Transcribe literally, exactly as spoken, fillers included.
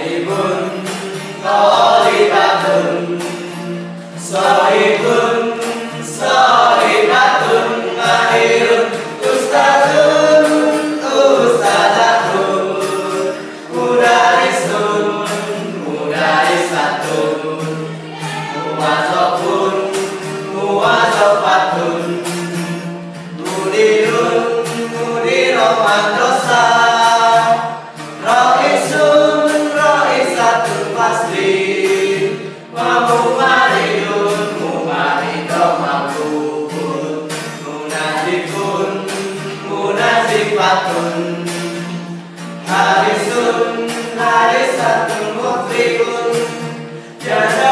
Talibun, Talibatun, Sohibun, Sohibatun, Mahirun, Ustadun, Ustadatun, Mudarisun, Mudarisatun, Muwazofun, Muwazofatun, Mudirun, Mudirun madrasah, Roisun, Roisatun fasli, Mumaridun, Mumaridun mabrukun, Munazifun, Munazifatun, Harisun, Harisatun muflihun, Jada